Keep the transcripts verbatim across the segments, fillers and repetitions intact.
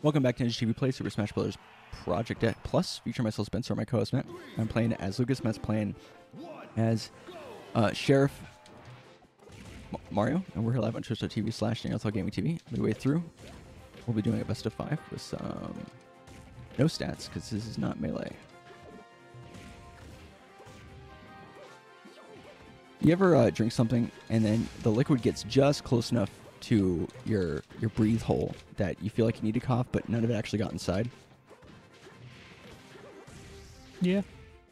Welcome back to N G T V Play Super Smash Bros. Project X Plus. Featuring myself, Spencer, my co-host Matt. I'm playing as Lucas. Matt's playing as uh, Sheriff M Mario, and we're here live on Twitch dot T V slash Daniel Gaming T V. Midway through, we'll be doing a best of five with some no stats because this is not melee. You ever uh, drink something and then the liquid gets just close enough to your your breathe hole that you feel like you need to cough, but none of it actually got inside? Yeah.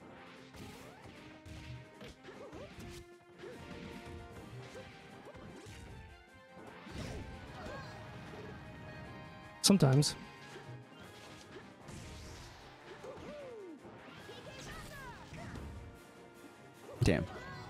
Sometimes. Damn.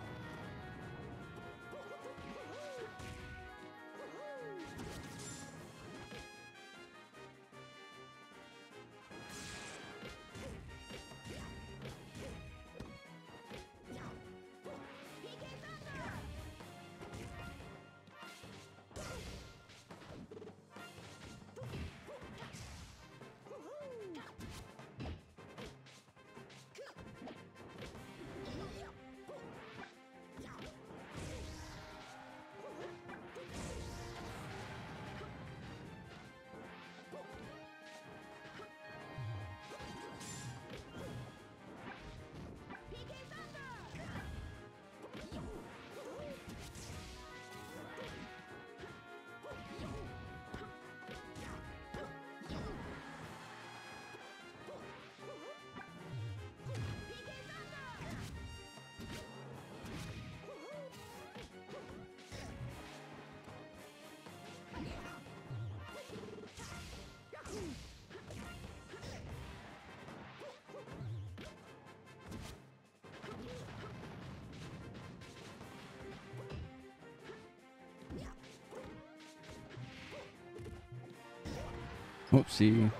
Whoopsie.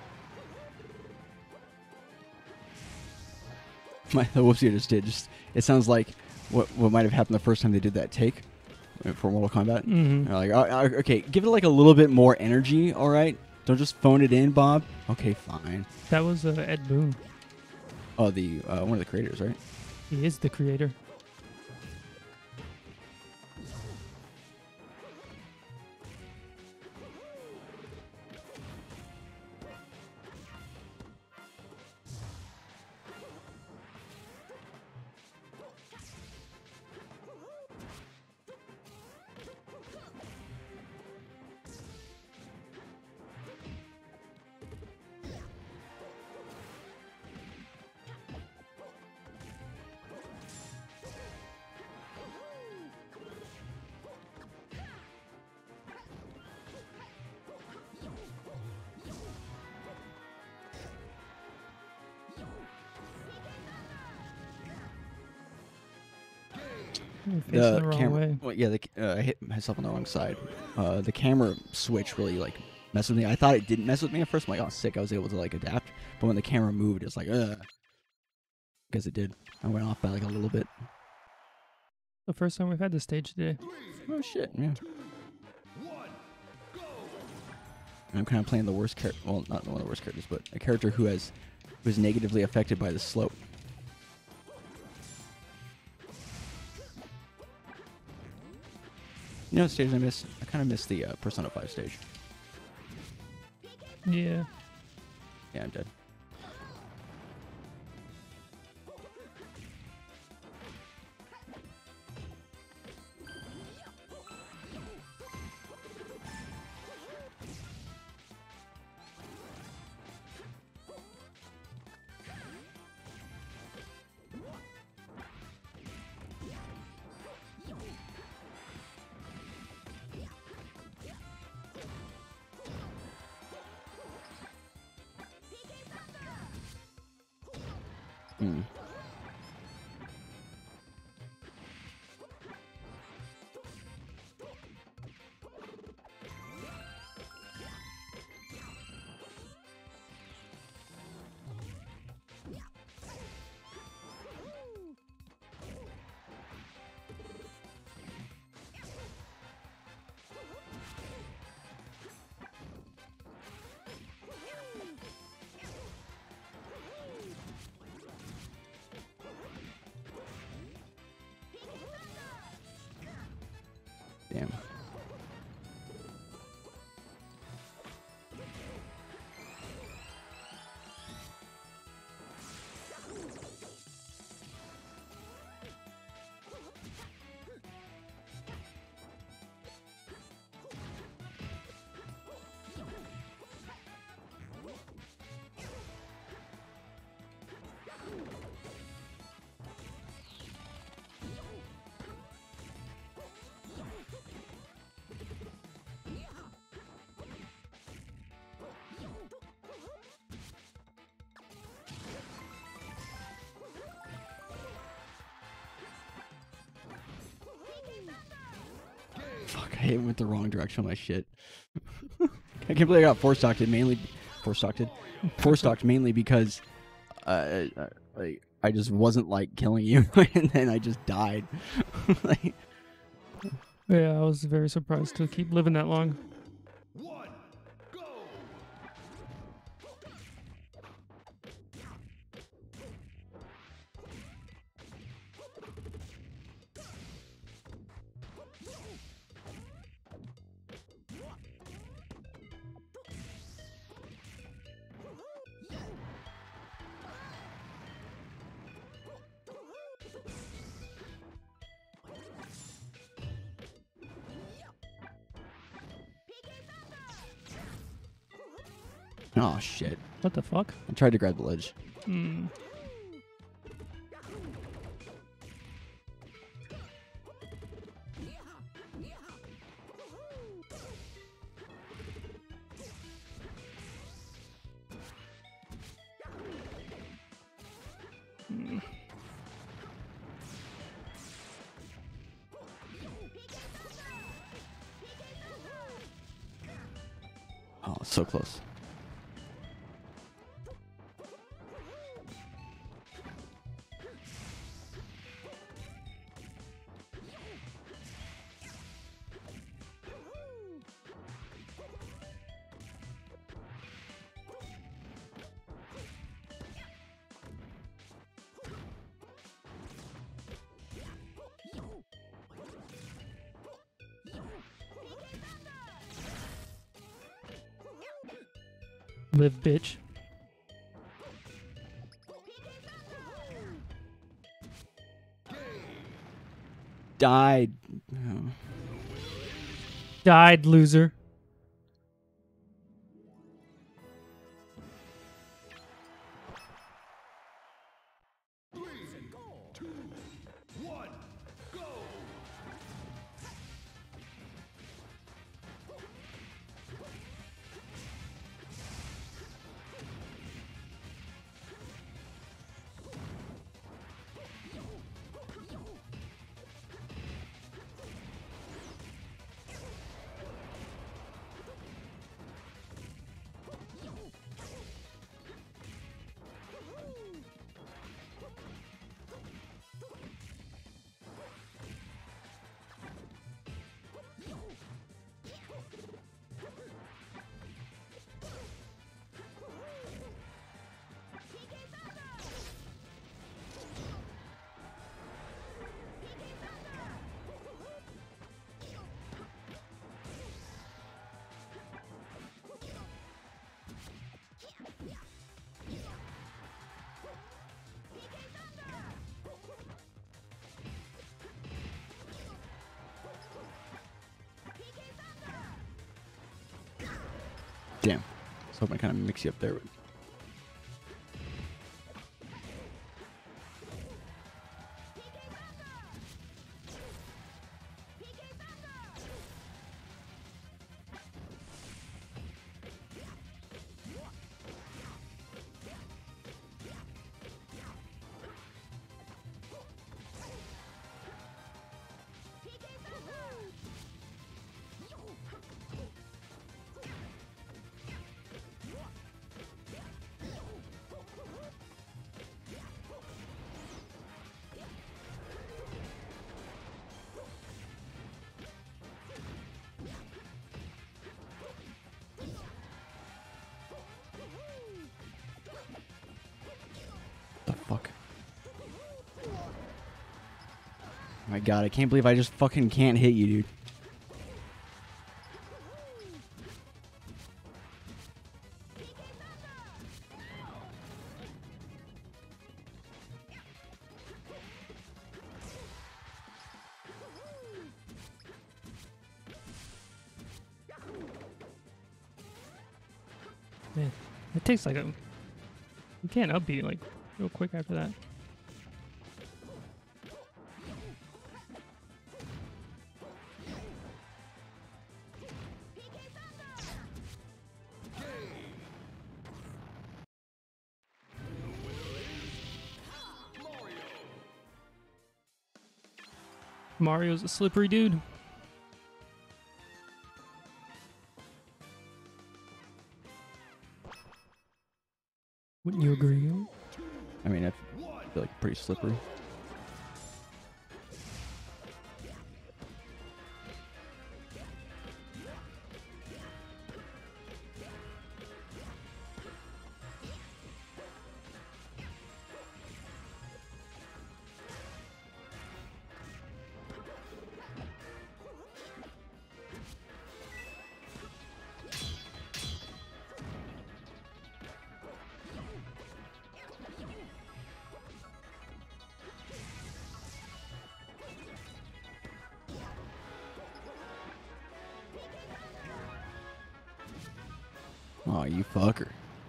My, the whoopsie I just did, just, it sounds like what what might have happened the first time they did that take for Mortal Kombat. Mm-hmm. They're like, oh, okay, give it like a little bit more energy, all right? Don't just phone it in, Bob. Okay, fine. That was uh, Ed Boon. Oh, the uh, one of the creators, right? He is the creator. The, the wrong camera, way. well, yeah, the, uh, I hit myself on the wrong side. Uh, the camera switch really like messed with me. I thought it didn't mess with me at first. I'm like, oh, sick. I was able to like adapt, but when the camera moved, it's like, ugh. Because it did. I went off by like a little bit. The first time we've had the stage today. Oh shit! Yeah. And I'm kind of playing the worst character. Well, not one of the worst characters, but a character who has who is negatively affected by the slope. You know what stage I miss? I kind of miss the uh, Persona five stage. Yeah. Yeah, I'm dead. Hmm. Damn. Fuck, I went the wrong direction on my shit. I can't believe I got four stocked mainly four stocked four stocked mainly because uh, uh, like I just wasn't like killing you and then I just died. Like, Yeah, I was very surprised to keep living that long. One, go! oh shit. What the fuck? I tried to grab the ledge. Hmm. Oh, so close. Live, bitch. Died. Oh. Died, loser. Three, two, one, go! Damn. I was hoping I kind of mix you up there. But the fuck? Oh my god, I can't believe I just fucking can't hit you, dude. Man, it takes like a. You can't upbeat like real quick after that. Mario's a slippery dude. Wouldn't you agree? I mean, I feel like pretty slippery. Oh, you fucker.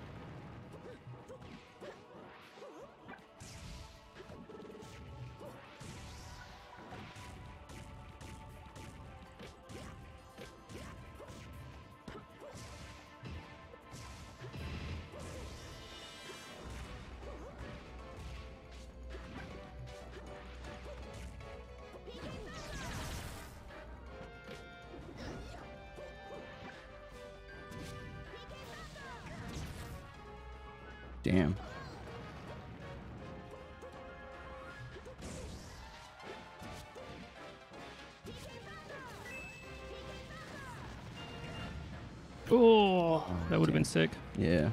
Damn. Oh, that would have been sick. Yeah.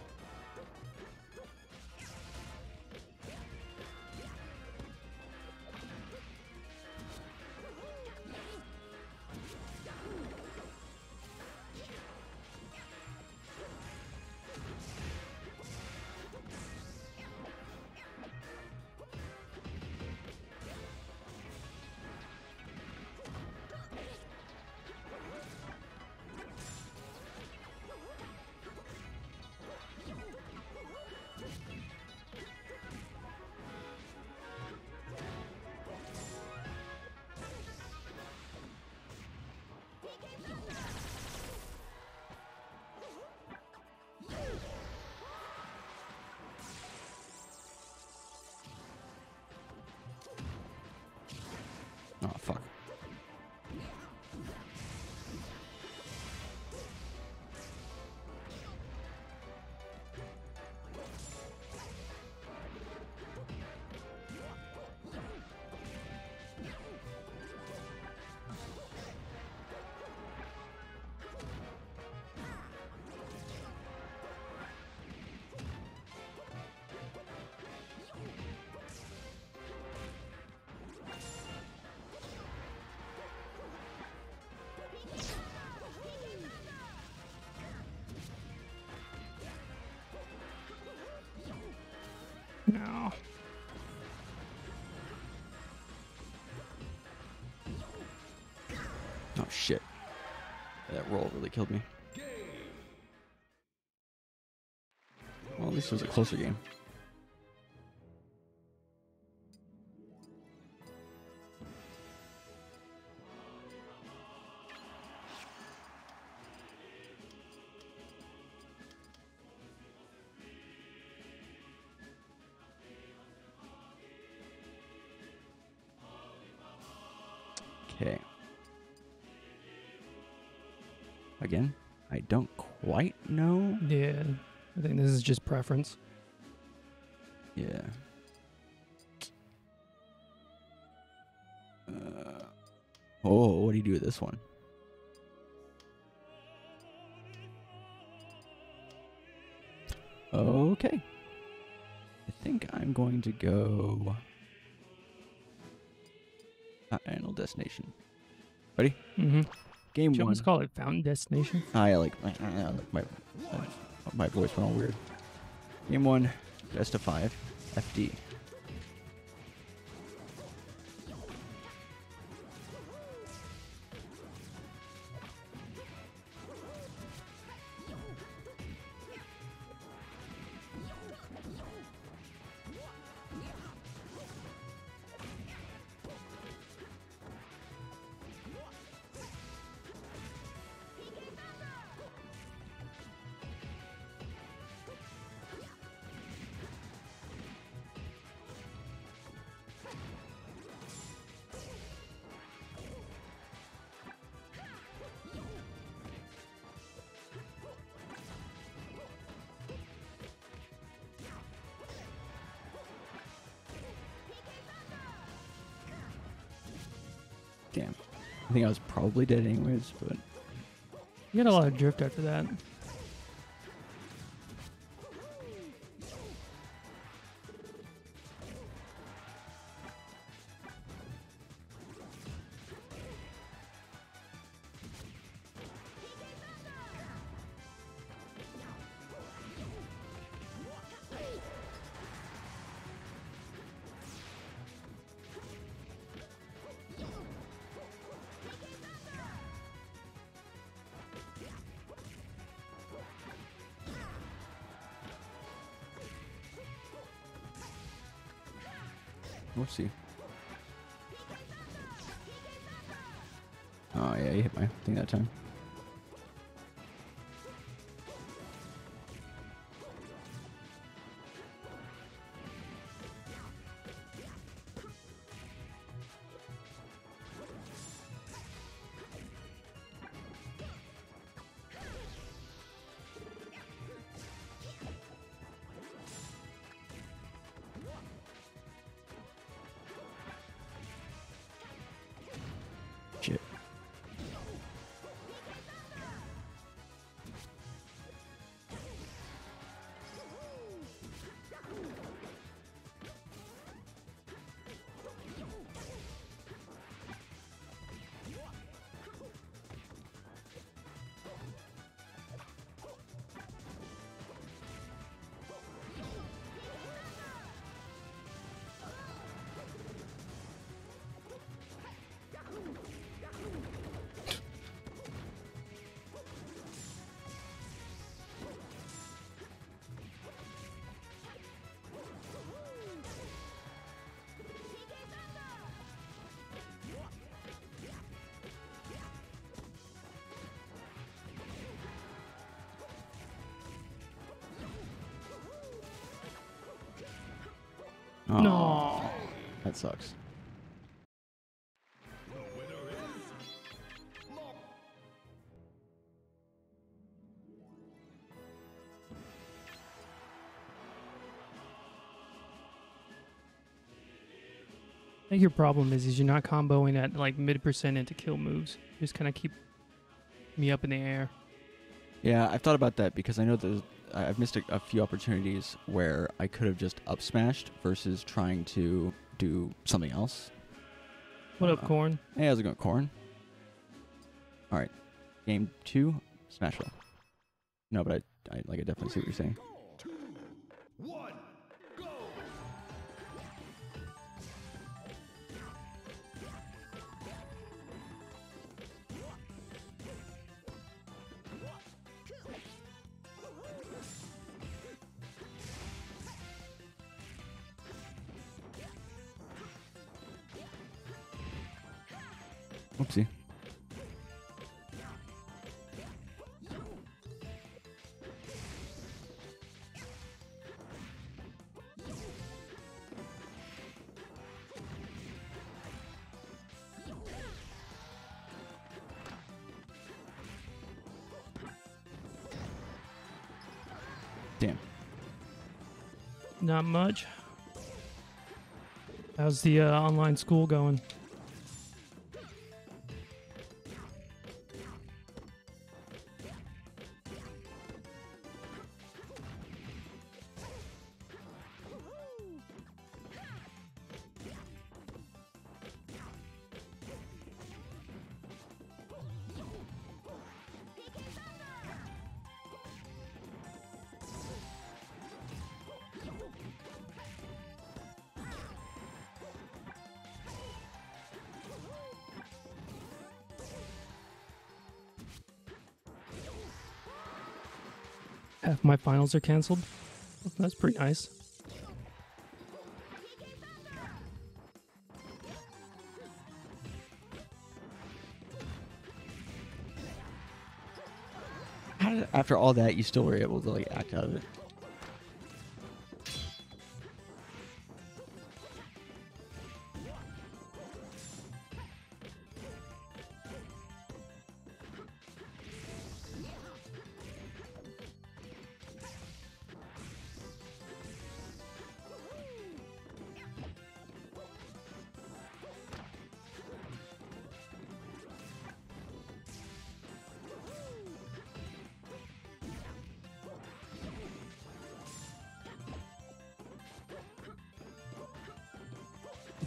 Oh, fuck. No. Oh, shit. That roll really killed me. Well, at least it was a closer game. Okay. Again, I don't quite know. Yeah, I think this is just preference. Yeah. Uh, oh, what do you do with this one? Okay. I think I'm going to go Final Destination. Ready? Mm-hmm. Game Did you one. almost call it Fountain Destination? I like my my my voice went all weird. Game one, best of five, F D. Damn. I think I was probably dead anyways, but You got a lot of drift after that. we'll see. Oh yeah, you hit my thing that time. Shit. Oh, No. that sucks. The winner is Lock. I think your problem is, is you're not comboing at like mid percent into kill moves. You just kind of keep me up in the air. Yeah, I've thought about that because I know that I- I've missed a, a few opportunities where I could have just up smashed versus trying to do something else. What up, Uh, Corn? Hey, how's it going, Corn? All right, game two, smash roll. No, but I, I like I definitely see what you're saying. Two, one, go. Oopsie. Damn. Not much. How's the uh, online school going? Half my finals are canceled. That's pretty nice. How did, after all that, you still were able to like act out of it?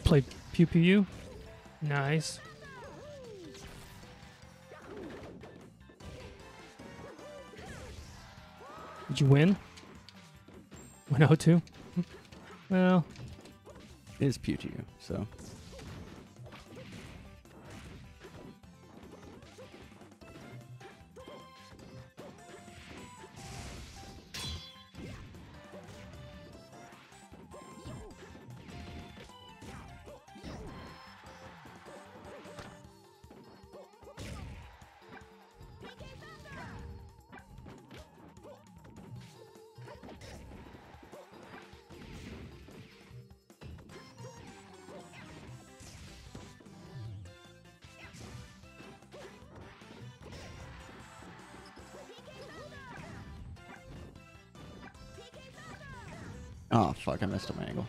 Play Pew Pew U. Nice. Did you win? one oh two? Well, It is Pew to you, so. Oh, fuck, I messed up my angle.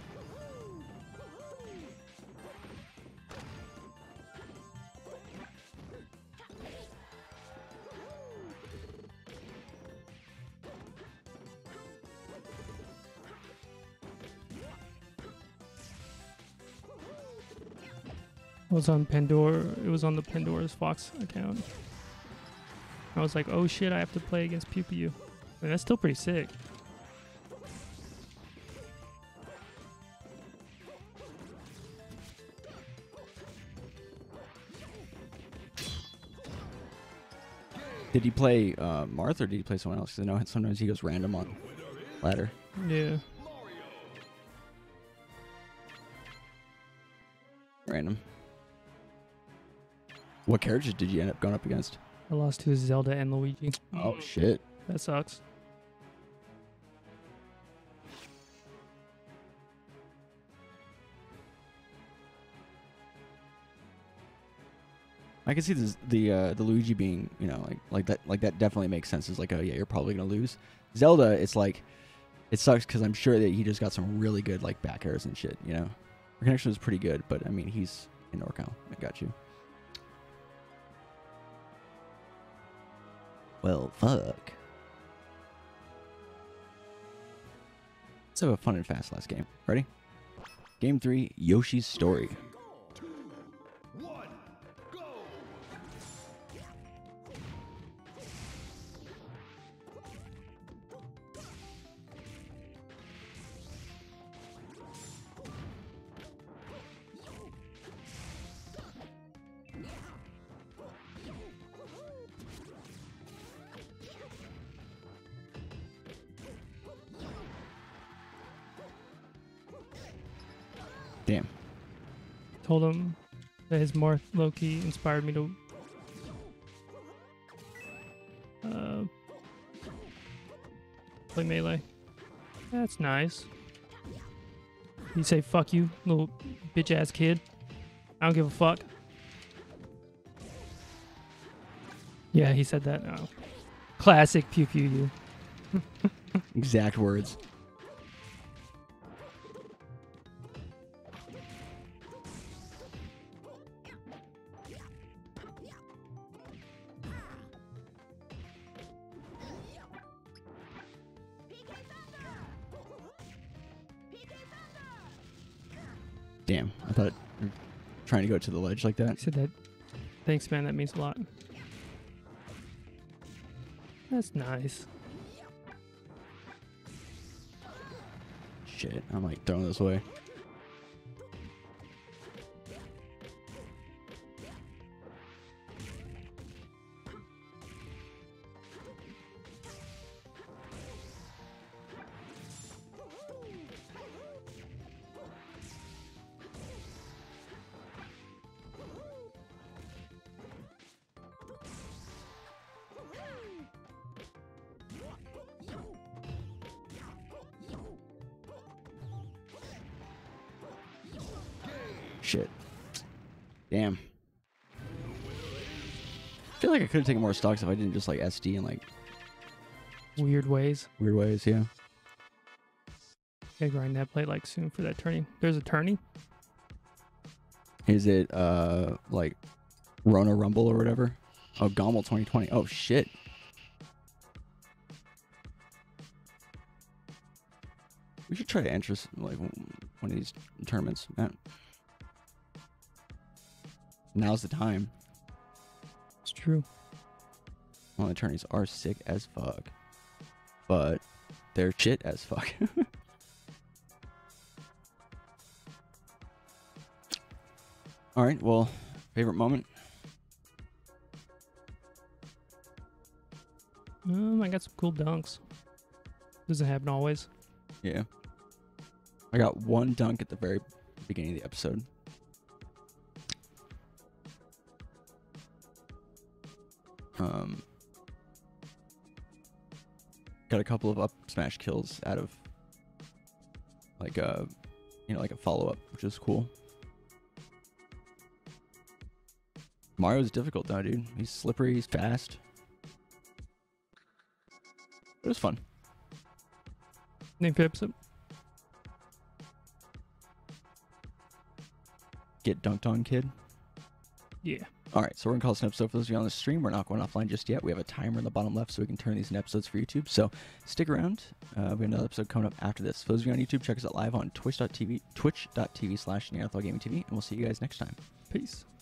it was on Pandora. It was on the Pandora's Fox account. I was like, oh shit, I have to play against Pew Pew U. I mean, that's still pretty sick. Did he play uh, Marth or did he play someone else? Because I know sometimes he goes random on ladder. Yeah. Random. What characters did you end up going up against? I lost to Zelda and Luigi. Oh, shit. That sucks. I can see this, the uh, the Luigi being, you know, like like that like that definitely makes sense. It's like, oh yeah, you're probably gonna lose. Zelda, it's like, it sucks because I'm sure that he just got some really good like back airs and shit. You know, our connection was pretty good, but I mean he's in NorCal. I got you. Well, fuck. Let's have a fun and fast last game. Ready? Game three, Yoshi's Story. Damn. Told him that his Marth Loki inspired me to uh, play Melee. That's nice. You say fuck you, little bitch ass kid. I don't give a fuck. Yeah, he said that. Oh. Classic Pew Pew U. Exact words. Damn, I thought you were trying to go to the ledge like that. He said that. Thanks, man. That means a lot. That's nice. Shit, I'm like throwing this away. Shit. Damn. I feel like I could have taken more stocks if I didn't just like S D in like Weird ways. weird ways, yeah. Gotta grind that plate like soon for that turning. There's a turning. Is it uh like Rona Rumble or whatever? Oh, Gommel twenty twenty. Oh shit. We should try to enter like one of these tournaments, Matt. Now's the time. It's true. Well, attorneys are sick as fuck, but they're shit as fuck. All right. Well, favorite moment. Um, I got some cool dunks. Doesn't happen always. Yeah. I got one dunk at the very beginning of the episode. Um, got a couple of up smash kills out of like a, you know, like a follow up, which is cool. Mario's difficult though, dude. He's slippery. He's fast. It was fun. Name for episode. Get dunked on, kid. Yeah. All right, so we're going to call this an episode. For those of you on the stream, we're not going offline just yet. We have a timer in the bottom left so we can turn these into episodes for YouTube. So stick around. Uh, we have another episode coming up after this. For those of you on YouTube, check us out live on twitch dot t v, twitch dot t v slash Neanderthal Gaming T V, and we'll see you guys next time. Peace.